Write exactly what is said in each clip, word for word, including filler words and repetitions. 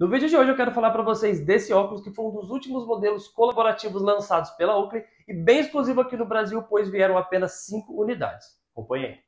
No vídeo de hoje eu quero falar para vocês desse óculos que foi um dos últimos modelos colaborativos lançados pela Oakley e bem exclusivo aqui no Brasil, pois vieram apenas cinco unidades. Acompanhe aí.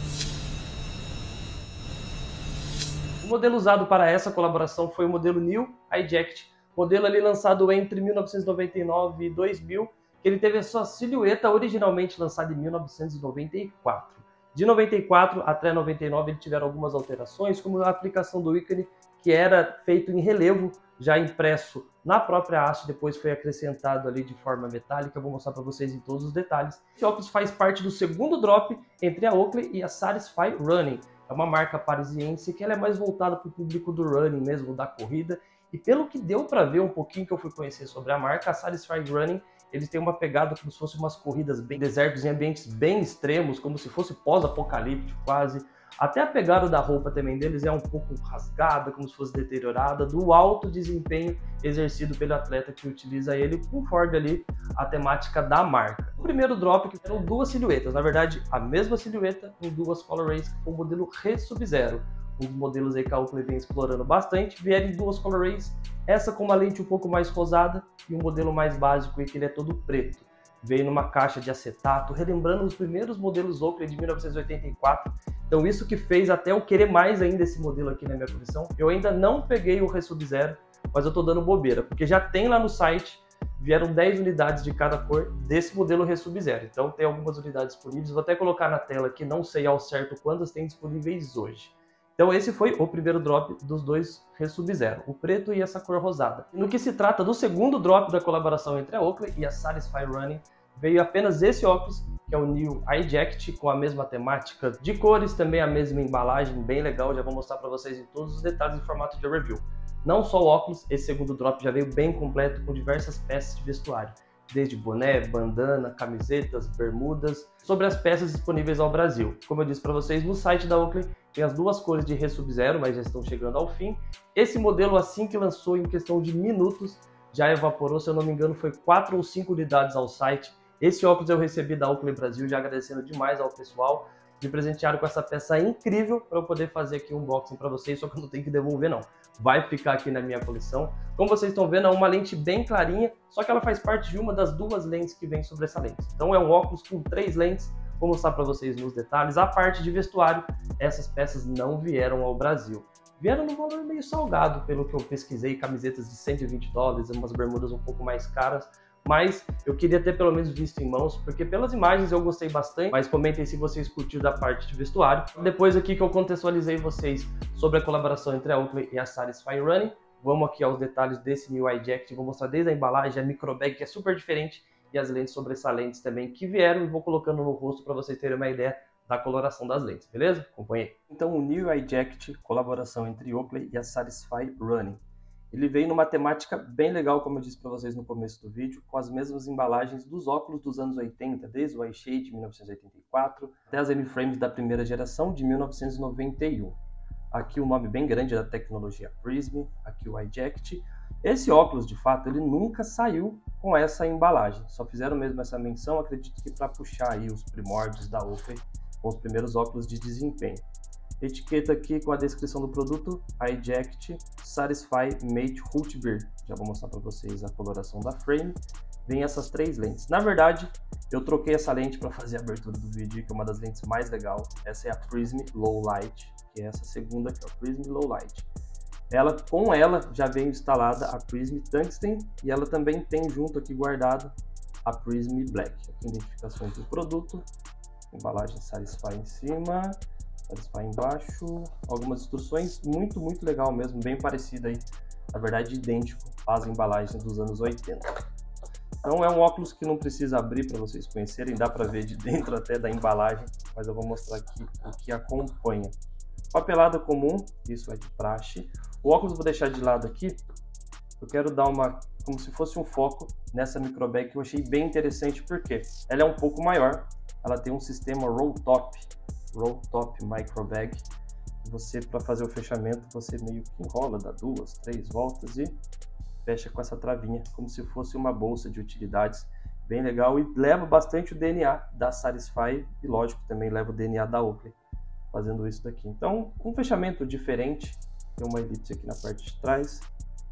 O modelo usado para essa colaboração foi o modelo New Eject, modelo ali lançado entre mil novecentos e noventa e nove e dois mil, que ele teve a sua silhueta originalmente lançada em mil novecentos e noventa e quatro. De noventa e quatro até noventa e nove ele tiveram algumas alterações, como a aplicação do ícone, que era feito em relevo, já impresso na própria haste, depois foi acrescentado ali de forma metálica. Eu vou mostrar para vocês em todos os detalhes. Esse óculos faz parte do segundo drop entre a Oakley e a Satisfy Running. É uma marca parisiense que ela é mais voltada para o público do running mesmo, da corrida. E pelo que deu para ver um pouquinho que eu fui conhecer sobre a marca, a Satisfy Running, eles têm uma pegada como se fossem umas corridas bem desertos, em ambientes bem extremos, como se fosse pós-apocalíptico quase. Até a pegada da roupa também deles é um pouco rasgada, como se fosse deteriorada, do alto desempenho exercido pelo atleta que utiliza ele, conforme ali a temática da marca. O primeiro drop que eram duas silhuetas, na verdade a mesma silhueta em duas colorways, que foi o modelo Re Sub-Zero. Um dos modelos aí que a Oakley vem explorando bastante, vieram em duas colorways, essa com uma lente um pouco mais rosada e um modelo mais básico aí que ele é todo preto. Veio numa caixa de acetato, relembrando os primeiros modelos Oakley de mil novecentos e oitenta e quatro. Então isso que fez até eu querer mais ainda esse modelo aqui na minha coleção. Eu ainda não peguei o Re Sub-Zero, mas eu tô dando bobeira, porque já tem lá no site, vieram dez unidades de cada cor desse modelo Re Sub-Zero. Então tem algumas unidades disponíveis, vou até colocar na tela aqui, não sei ao certo quantas tem disponíveis hoje. Então esse foi o primeiro drop dos dois Re Sub-Zero, o preto e essa cor rosada. No que se trata do segundo drop da colaboração entre a Oakley e a Satisfy Running, veio apenas esse óculos, que é o New Eject, com a mesma temática de cores, também a mesma embalagem, bem legal, já vou mostrar para vocês em todos os detalhes em formato de review. Não só o óculos, esse segundo drop já veio bem completo com diversas peças de vestuário, desde boné, bandana, camisetas, bermudas, sobre as peças disponíveis ao Brasil. Como eu disse para vocês, no site da Oakley tem as duas cores de Re Sub-Zero, mas já estão chegando ao fim. Esse modelo, assim que lançou, em questão de minutos, já evaporou, se eu não me engano, foi quatro ou cinco unidades ao site. Esse óculos eu recebi da Oakley Brasil, já agradecendo demais ao pessoal. Me presentearam com essa peça incrível para eu poder fazer aqui um unboxing para vocês, só que eu não tenho que devolver não. Vai ficar aqui na minha coleção. Como vocês estão vendo, é uma lente bem clarinha, só que ela faz parte de uma das duas lentes que vem sobressalentes. Então é um óculos com três lentes, vou mostrar para vocês nos detalhes. A parte de vestuário, essas peças não vieram ao Brasil. Vieram no valor meio salgado, pelo que eu pesquisei, camisetas de cento e vinte dólares, umas bermudas um pouco mais caras. Mas eu queria ter pelo menos visto em mãos, porque pelas imagens eu gostei bastante, mas comentem se vocês curtiram da parte de vestuário. Depois aqui que eu contextualizei vocês sobre a colaboração entre a Oakley e a Satisfy Running, vamos aqui aos detalhes desse New Eject, vou mostrar desde a embalagem, a microbag que é super diferente e as lentes sobressalentes também que vieram, e vou colocando no rosto para vocês terem uma ideia da coloração das lentes, beleza? Acompanhe aí. Então o New Eject, colaboração entre Oakley e a Satisfy Running. Ele veio numa temática bem legal, como eu disse para vocês no começo do vídeo, com as mesmas embalagens dos óculos dos anos oitenta, desde o iShade de mil novecentos e oitenta e quatro até as M-Frames da primeira geração de mil novecentos e noventa e um. Aqui o nome bem grande da tecnologia Prism, aqui o Eject. Esse óculos, de fato, ele nunca saiu com essa embalagem, só fizeram mesmo essa menção, acredito que para puxar aí os primórdios da Oakley com os primeiros óculos de desempenho. Etiqueta aqui com a descrição do produto, Eject Satisfy Mate Root Beer. Já vou mostrar para vocês a coloração da frame. Vem essas três lentes. Na verdade, eu troquei essa lente para fazer a abertura do vídeo, que é uma das lentes mais legais. Essa é a Prism Low Light, que é essa segunda, que é a Prism Low Light. Ela, com ela já veio instalada a Prism Tungsten e ela também tem junto aqui guardado a Prism Black. Aqui identificações do produto, embalagem Satisfy em cima, Satisfy embaixo, algumas instruções, muito, muito legal mesmo, bem parecido aí, na verdade idêntico às embalagens dos anos oitenta. Então é um óculos que não precisa abrir para vocês conhecerem, dá para ver de dentro até da embalagem, mas eu vou mostrar aqui o que acompanha. Papelada comum, isso é de praxe. O óculos eu vou deixar de lado aqui, eu quero dar uma, como se fosse um foco nessa microbag que eu achei bem interessante, porque ela é um pouco maior, ela tem um sistema roll top, roll top microbag. Você, para fazer o fechamento, você meio que enrola, dá duas, três voltas e fecha com essa travinha, como se fosse uma bolsa de utilidades. Bem legal e leva bastante o D N A da Satisfy e, lógico, também leva o D N A da Oakley fazendo isso daqui. Então, um fechamento diferente, tem uma elipse aqui na parte de trás,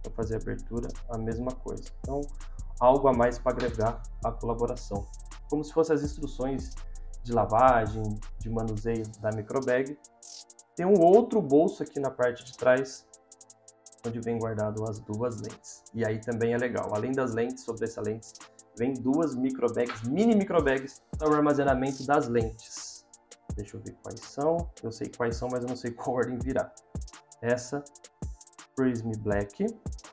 para fazer a abertura, a mesma coisa. Então, algo a mais para agregar a colaboração. Como se fossem as instruções de lavagem, de manuseio da microbag. Tem um outro bolso aqui na parte de trás, onde vem guardado as duas lentes. E aí também é legal, além das lentes sobressalentes, vem duas microbags, mini microbags, para o armazenamento das lentes. Deixa eu ver quais são. Eu sei quais são, mas eu não sei qual ordem virá. Essa, Prism Black.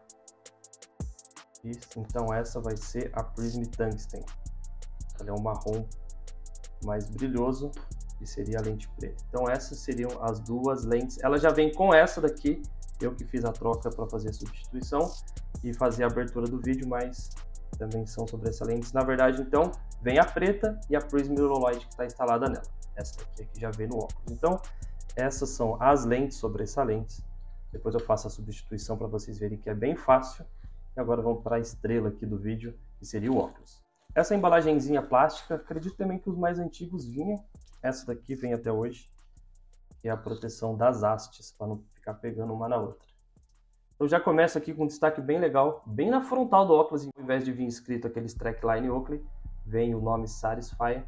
Isso, então essa vai ser a Prism Tungsten. Ela é um marrom mais brilhoso e seria a lente preta. Então essas seriam as duas lentes. Ela já vem com essa daqui. Eu que fiz a troca para fazer a substituição e fazer a abertura do vídeo, mas também são sobressalentes. Na verdade, então, vem a preta e a Prism Low Light que está instalada nela. Essa daqui é que já vem no óculos. Então, essas são as lentes sobressalentes. Depois eu faço a substituição para vocês verem que é bem fácil. E agora vamos para a estrela aqui do vídeo, que seria o óculos. Essa embalagenzinha plástica, acredito também que os mais antigos vinham. Essa daqui vem até hoje, que é a proteção das hastes, para não ficar pegando uma na outra. Eu já começo aqui com um destaque bem legal, bem na frontal do óculos, ao invés de vir escrito aquele Trackline Oakley, vem o nome Satisfy,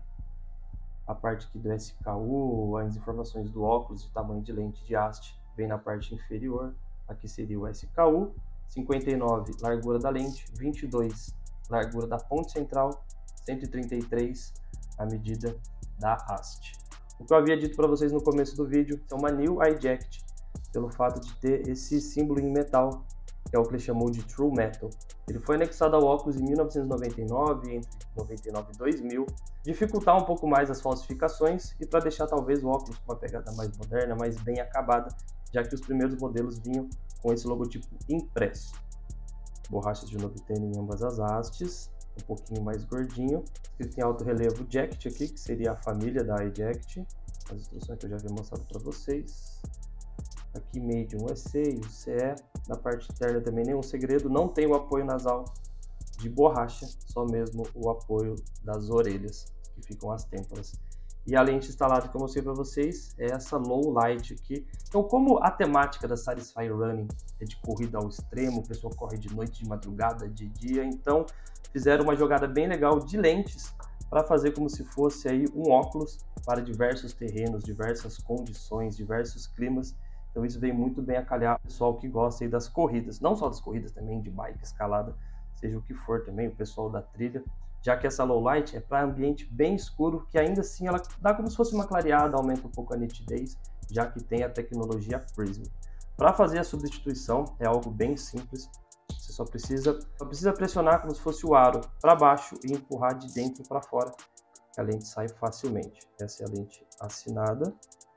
a parte aqui do S K U, as informações do óculos, de tamanho de lente de haste, vem na parte inferior, aqui seria o S K U, cinquenta e nove largura da lente, vinte e dois largura da ponte central, cento e trinta e três a medida da haste. O que eu havia dito para vocês no começo do vídeo é uma New Eject, pelo fato de ter esse símbolo em metal, que é o que ele chamou de True Metal. Ele foi anexado ao óculos em mil novecentos e noventa e nove, entre noventa e nove e dois mil, dificultar um pouco mais as falsificações e para deixar talvez o óculos com uma pegada mais moderna, mais bem acabada, já que os primeiros modelos vinham com esse logotipo impresso. Borrachas de novitênio em ambas as hastes, um pouquinho mais gordinho. Escrito em alto relevo Jacket aqui, que seria a família da Eject. As instruções que eu já havia mostrado para vocês. Aqui Made in U S A, U C E. Na parte interna também nenhum segredo, não tem o apoio nasal de borracha, só mesmo o apoio das orelhas, que ficam as têmporas. E a lente instalada que eu mostrei para vocês é essa Low Light aqui. Então, como a temática da Satisfy Running é de corrida ao extremo, o pessoal corre de noite, de madrugada, de dia, então fizeram uma jogada bem legal de lentes para fazer como se fosse aí um óculos para diversos terrenos, diversas condições, diversos climas. Então isso vem muito bem a calhar o pessoal que gosta aí das corridas, não só das corridas também, de bike, escalada, seja o que for também, o pessoal da trilha, já que essa low light é para ambiente bem escuro, que ainda assim ela dá como se fosse uma clareada, aumenta um pouco a nitidez, já que tem a tecnologia Prism. Para fazer a substituição é algo bem simples, você só precisa, só precisa pressionar como se fosse o aro para baixo e empurrar de dentro para fora, que a lente sai facilmente. Essa é a lente assinada.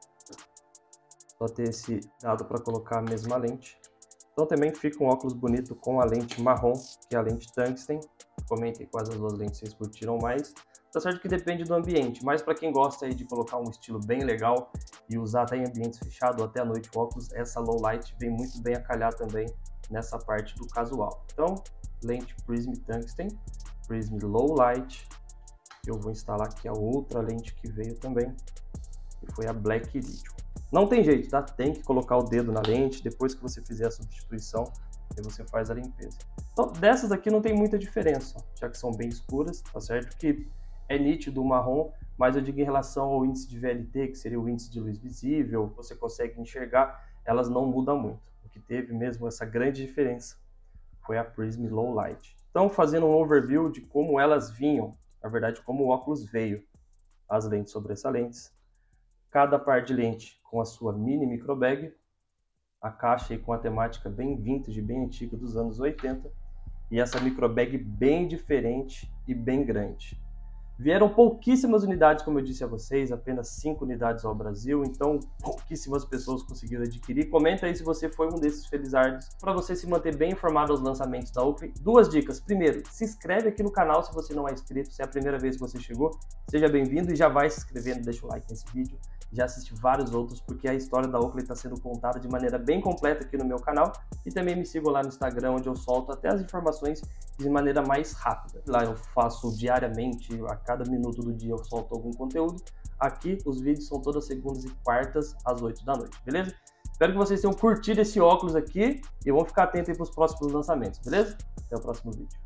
Só ter esse dado para colocar a mesma lente. Então também fica um óculos bonito com a lente marrom, que é a lente tungsten. Comentem quais as duas lentes vocês curtiram mais. Tá certo que depende do ambiente, mas para quem gosta aí de colocar um estilo bem legal e usar até em ambientes fechados ou até à noite o óculos, essa low light vem muito bem a calhar também nessa parte do casual. Então, lente Prism Tungsten, Prism Low Light. Eu vou instalar aqui a outra lente que veio também, que foi a Black Iridium. Não tem jeito, tá? Tem que colocar o dedo na lente, depois que você fizer a substituição, aí você faz a limpeza. Então, dessas aqui não tem muita diferença, já que são bem escuras, tá certo? Que é nítido o marrom, mas eu digo em relação ao índice de V L T, que seria o índice de luz visível, você consegue enxergar, elas não mudam muito. O que teve mesmo essa grande diferença foi a Prism Low Light. Então, fazendo um overview de como elas vinham, na verdade, como o óculos veio, as lentes sobressalentes, cada par de lente com a sua mini microbag, a caixa aí com a temática bem vintage, bem antiga dos anos oitenta, e essa microbag bem diferente e bem grande. Vieram pouquíssimas unidades, como eu disse a vocês, apenas cinco unidades ao Brasil, então pouquíssimas pessoas conseguiram adquirir. Comenta aí se você foi um desses felizardos, para você se manter bem informado aos lançamentos da Oakley. Duas dicas. Primeiro, se inscreve aqui no canal se você não é inscrito, se é a primeira vez que você chegou, seja bem-vindo e já vai se inscrevendo, deixa o like nesse vídeo. Já assisti vários outros, porque a história da Oakley está sendo contada de maneira bem completa aqui no meu canal. E também me sigam lá no Instagram, onde eu solto até as informações de maneira mais rápida. Lá eu faço diariamente, a cada minuto do dia eu solto algum conteúdo. Aqui os vídeos são todas segundas e quartas às oito da noite, beleza? Espero que vocês tenham curtido esse óculos aqui e vamos ficar atentos aí para os próximos lançamentos, beleza? Até o próximo vídeo.